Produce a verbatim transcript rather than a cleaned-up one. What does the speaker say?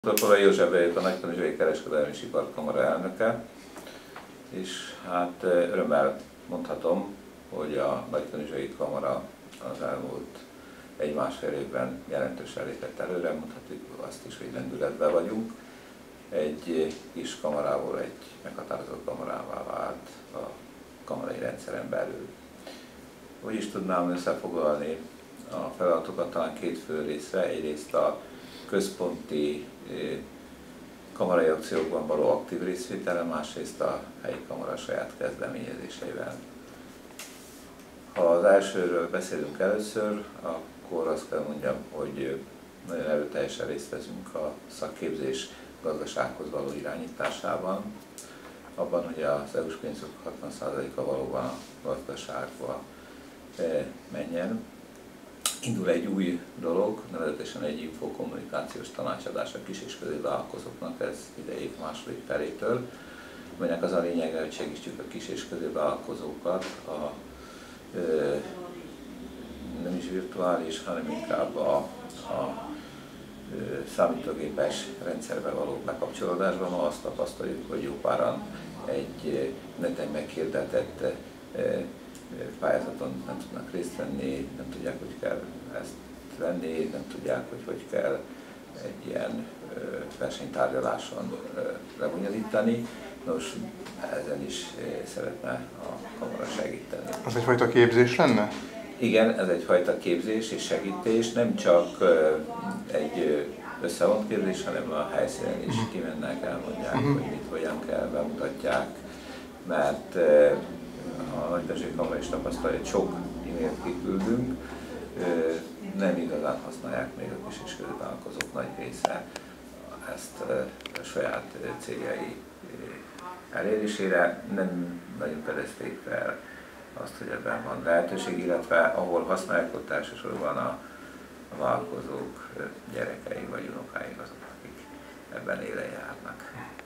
Topolai József vagyok, a Nagykanizsai Kereskedelmi és Iparkamara elnöke, és hát örömmel mondhatom, hogy a Nagykanizsai Kamara az elmúlt egy-másfél évben jelentősen lépett előre, mondhatjuk azt is, hogy lendületben vagyunk. Egy kis kamarából egy meghatározott kamarává vált a kamarai rendszeren belül. Úgy is tudnám összefoglalni a feladatokat talán két fő részre, egyrészt a központi kamarai akciókban való aktív részvétele, másrészt a helyi kamara saját kezdeményezéseivel. Ha az elsőről beszélünk először, akkor azt kell mondjam, hogy nagyon erőteljesen részt veszünk a szakképzés gazdasághoz való irányításában, abban, hogy az é u-s pénzek hatvan százaléka valóban a gazdaságba menjen. Indul egy új dolog, nevezetesen egy infokommunikációs tanácsadás a kis és középvállalkozóknak, ez idejék második felétől, aminek az a lényege, hogy segítsük a kis és középvállalkozókat a ö, nem is virtuális, hanem inkább a, a ö, számítógépes rendszerbe való bekapcsolódásban. Ma azt tapasztaljuk, hogy jó páran egy neten meghirdetett pályázaton nem tudnak részt venni, nem tudják, hogy kell ezt venni, nem tudják, hogy hogy kell egy ilyen versenytárgyaláson lebonyolítani. Nos, ezen is szeretne a kamara segíteni. Az egyfajta képzés lenne? Igen, ez egyfajta képzés és segítés, nem csak egy összevont képzés, hanem a helyszínen is kimennek, elmondják, uh-huh. hogy mit, hogyan kell, bemutatják, mert a Nagykanizsai Kamara is tapasztalja, hogy sok e-mailt kiküldünk, nem igazán használják még a kis és középvállalkozók nagy része ezt a saját céljai elérésére. Nem nagyon fedezték fel azt, hogy ebben van lehetőség, illetve ahol használják, ott elsősorban a, a vállalkozók gyerekei vagy unokáik azok, akik ebben élen járnak.